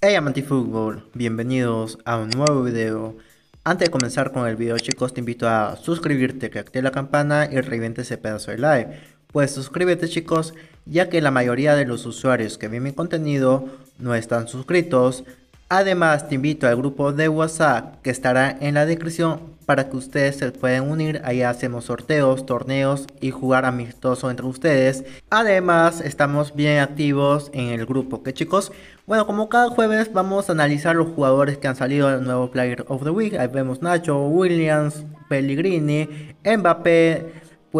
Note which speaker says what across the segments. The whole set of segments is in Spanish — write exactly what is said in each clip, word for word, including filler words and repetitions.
Speaker 1: Hey Amantifútbol, bienvenidos a un nuevo video. Antes de comenzar con el video, chicos, te invito a suscribirte, que active la campana y reviente ese pedazo de like. Pues suscríbete, chicos, ya que la mayoría de los usuarios que ven mi contenido no están suscritos. Además, te invito al grupo de WhatsApp que estará en la descripción para que ustedes se puedan unir. Ahí hacemos sorteos, torneos y jugar amistoso entre ustedes. Además, estamos bien activos en el grupo, ¿ok, chicos? Bueno, como cada jueves vamos a analizar los jugadores que han salido al nuevo Player of the Week. Ahí vemos Nacho, Williams, Pellegrini, Mbappé.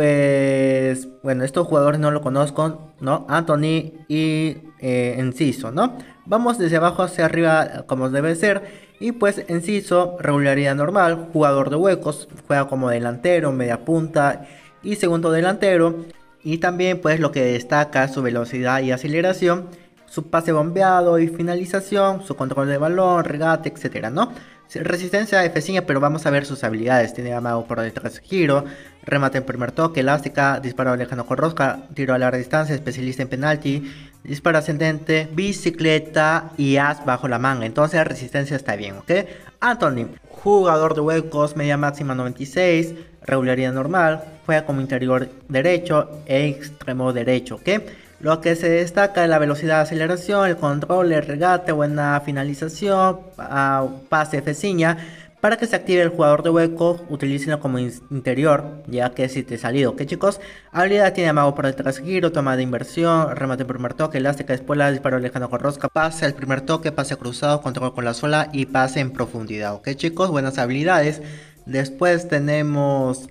Speaker 1: Pues bueno, estos jugadores no lo conozco, ¿no? Anthony y eh, Enciso, ¿no? Vamos desde abajo hacia arriba como debe ser. Y pues Enciso, regularidad normal, jugador de huecos, juega como delantero, media punta y segundo delantero. Y también pues lo que destaca su velocidad y aceleración, su pase bombeado y finalización, su control de balón, regate, etcétera, ¿no? Resistencia F cinco, pero vamos a ver sus habilidades. Tiene amago por detrás, giro, remate en primer toque, elástica, disparo lejano con rosca, tiro a larga distancia, especialista en penalti, disparo ascendente, bicicleta y as bajo la manga. Entonces resistencia está bien, ¿ok? Anthony, jugador de huecos, media máxima noventa y seis, regularidad normal, juega como interior derecho e extremo derecho, ¿ok? Lo que se destaca es la velocidad de aceleración, el control, el regate, buena finalización, uh, pase F cinco. Para que se active el jugador de hueco, utilícenlo como in interior, ya que si te salido, ¿ok, chicos? Habilidad tiene amago por detrás, giro, toma de inversión, remate en primer toque, elástica, espuela, disparo lejano con rosca, pase al primer toque, pase cruzado, control con la sola y pase en profundidad, ¿ok, chicos? Buenas habilidades. Después tenemos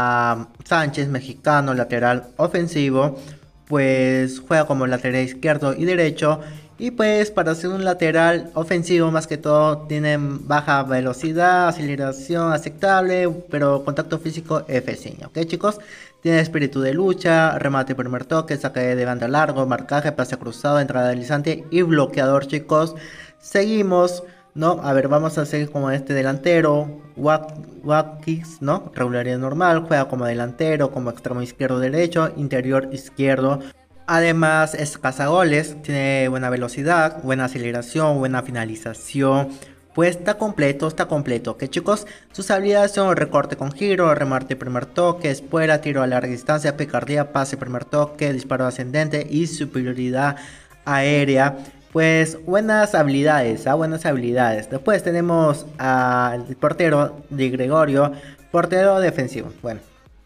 Speaker 1: a Sánchez, mexicano, lateral ofensivo. Pues juega como lateral izquierdo y derecho. Y pues para ser un lateral ofensivo, más que todo tiene baja velocidad, aceleración aceptable, pero contacto físico F cinco, ¿ok, chicos? Tiene espíritu de lucha, remate primer toque, saque de banda largo, marcaje, pase cruzado, entrada deslizante y bloqueador, chicos. Seguimos, ¿no? A ver, vamos a seguir como este delantero, Watkins, ¿no? Regularidad normal, juega como delantero, como extremo izquierdo derecho, interior izquierdo. Además es cazagoles, tiene buena velocidad, buena aceleración, buena finalización. Pues está completo, está completo, ¿ok, chicos? Sus habilidades son recorte con giro, remate primer toque, espuela, tiro a larga distancia, picardía, pase primer toque, disparo ascendente y superioridad aérea. Pues buenas habilidades, ¿ah? Buenas habilidades. Después tenemos al portero de Gregorio, portero defensivo. Bueno,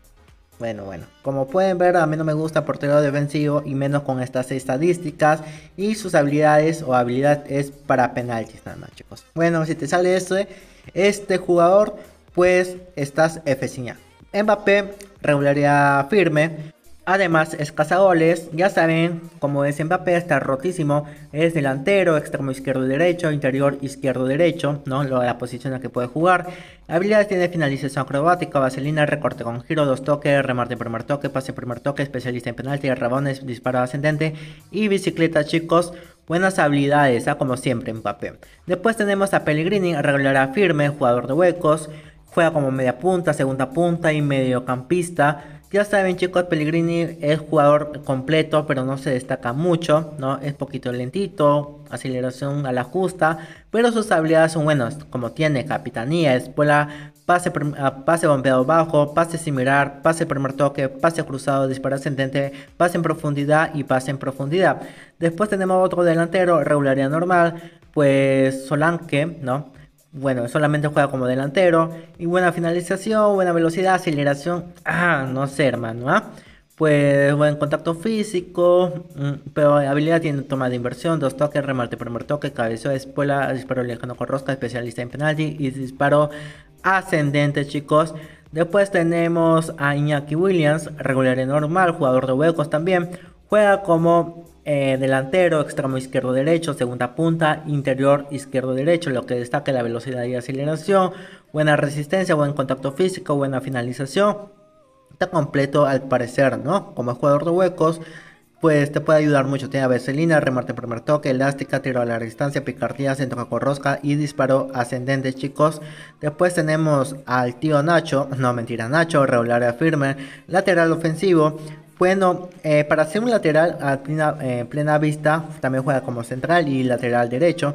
Speaker 1: bueno, bueno. Como pueden ver, a mí no me gusta portero defensivo y menos con estas estadísticas. Y sus habilidades o habilidad es para penaltis, nada más, chicos. Bueno, si te sale este, este jugador, pues estás F cinco. Mbappé, regularidad firme. Además es cazagoles, ya saben, como es Mbappé, está rotísimo, es delantero, extremo izquierdo derecho, interior izquierdo derecho, ¿no? La posición en la que puede jugar. Habilidades tiene finalización acrobática, vaselina, recorte con giro, dos toques, remate en primer toque, pase en primer toque, especialista en penalti, rabones, disparo ascendente y bicicleta, chicos. Buenas habilidades, ¿eh? Como siempre Mbappé. Después tenemos a Pellegrini, regularidad firme, jugador de huecos, juega como media punta, segunda punta y mediocampista. Ya saben, chicos, Pellegrini es jugador completo, pero no se destaca mucho, ¿no? Es poquito lentito, aceleración a la justa, pero sus habilidades son buenas, como tiene capitanía, espuela, pase, pase bombeado bajo, pase similar, pase primer toque, pase cruzado, disparo ascendente, pase en profundidad y pase en profundidad. Después tenemos otro delantero, regularidad normal, pues Solanke, ¿no? Bueno, solamente juega como delantero. Y buena finalización, buena velocidad, aceleración. Ah, no sé, hermano, ¿ah? Pues buen contacto físico. mm, Pero habilidad tiene toma de inversión, dos toques, remate primer toque, cabeceo, espuela, disparo lejano con rosca, especialista en penalti y disparo ascendente, chicos. Después tenemos a Iñaki Williams, regularidad normal, jugador de huecos también. Juega como eh, delantero, extremo izquierdo derecho, segunda punta, interior izquierdo derecho, lo que destaca la velocidad y aceleración, buena resistencia, buen contacto físico, buena finalización. Está completo al parecer, ¿no? Como jugador de huecos, pues te puede ayudar mucho. Tiene vaselina, remate en primer toque, elástica, tiro a larga distancia, picardía, centro con rosca y disparo ascendente, chicos. Después tenemos al tío Nacho, no mentira, Nacho, regular firme, lateral ofensivo. Bueno, eh, para ser un lateral a plena, eh, plena vista, también juega como central y lateral derecho.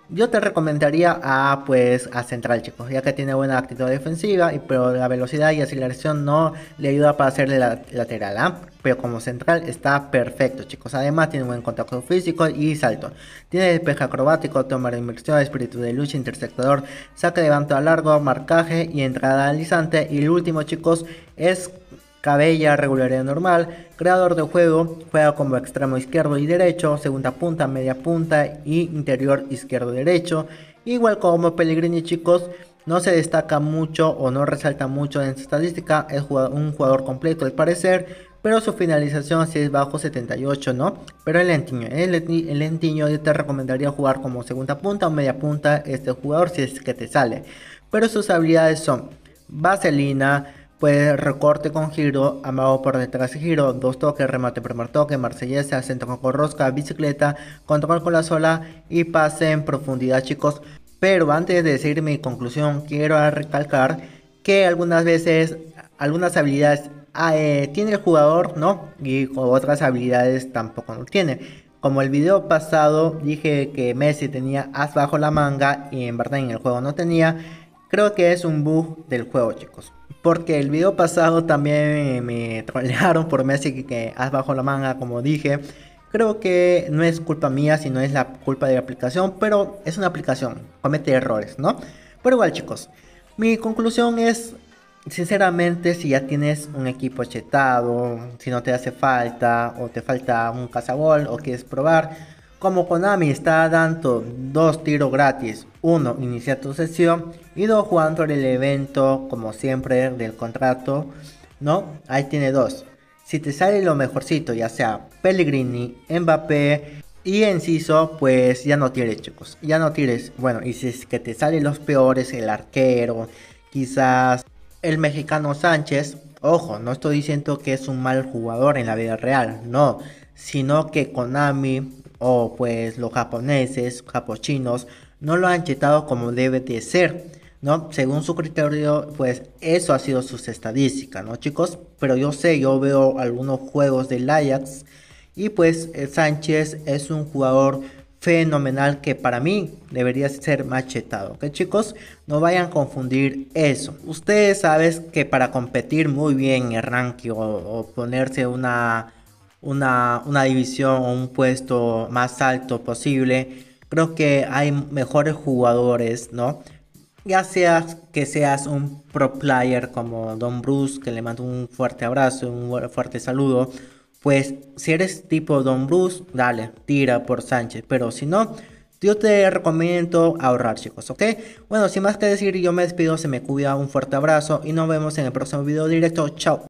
Speaker 1: Yo te recomendaría a pues a central, chicos, ya que tiene buena actitud defensiva, y pero la velocidad y aceleración no le ayuda para hacerle la lateral, ¿ah? Pero como central está perfecto, chicos. Además tiene buen contacto físico y salto. Tiene despeje acrobático, toma de inversión, espíritu de lucha, interceptador, saque de banda a largo, marcaje y entrada alisante. Y el último, chicos, es Cabella, regularidad normal, creador de juego, juega como extremo izquierdo y derecho, segunda punta, media punta y interior izquierdo derecho. Igual como Pellegrini, chicos, no se destaca mucho o no resalta mucho en su estadística, es un jugador completo al parecer, pero su finalización sí es bajo setenta y ocho, ¿no? Pero el lentiño, el, el lentiño yo te recomendaría jugar como segunda punta o media punta este jugador si es que te sale. Pero sus habilidades son vaselina, pues recorte con giro, amago por detrás y giro, dos toques, remate primer toque, marsellesa, centro con rosca, bicicleta, control con la sola y pase en profundidad, chicos. Pero antes de decir mi conclusión, quiero recalcar que algunas veces, algunas habilidades eh, tiene el jugador, ¿no? Y otras habilidades tampoco lo tiene. Como el video pasado dije que Messi tenía as bajo la manga y en verdad en el juego no tenía, creo que es un bug del juego, chicos. Porque el video pasado también me trolearon por Messi que, que as bajo la manga, como dije. Creo que no es culpa mía, sino es la culpa de la aplicación, pero es una aplicación, comete errores, ¿no? Pero igual, chicos, mi conclusión es, sinceramente, si ya tienes un equipo chetado, si no te hace falta, o te falta un cazagol, o quieres probar, como Konami está dando dos tiros gratis, uno, inicia tu sesión, y dos, jugando el evento, como siempre, del contrato, ¿no? Ahí tiene dos. Si te sale lo mejorcito, ya sea Pellegrini, Mbappé y Enciso, pues ya no tires, chicos. Ya no tires. Bueno, y si es que te salen los peores, el arquero, quizás el mexicano Sánchez. Ojo, no estoy diciendo que es un mal jugador en la vida real, no. Sino que Konami o pues los japoneses, japochinos, no lo han chetado como debe de ser, ¿no? Según su criterio, pues eso ha sido sus estadísticas, ¿no, chicos? Pero yo sé, yo veo algunos juegos del Ajax y pues eh, Sánchez es un jugador fenomenal que para mí debería ser machetado, ¿ok, chicos? No vayan a confundir eso. Ustedes saben que para competir muy bien en el ranking o, o ponerse una, una, una división o un puesto más alto posible, creo que hay mejores jugadores, ¿no? Ya seas que seas un pro player como Don Bruce, que le mando un fuerte abrazo, un fuerte saludo, pues si eres tipo Don Bruce, dale, tira por Sánchez, pero si no, yo te recomiendo ahorrar, chicos, ¿ok? Bueno, sin más que decir, yo me despido, se me cuida, un fuerte abrazo y nos vemos en el próximo video directo, chao.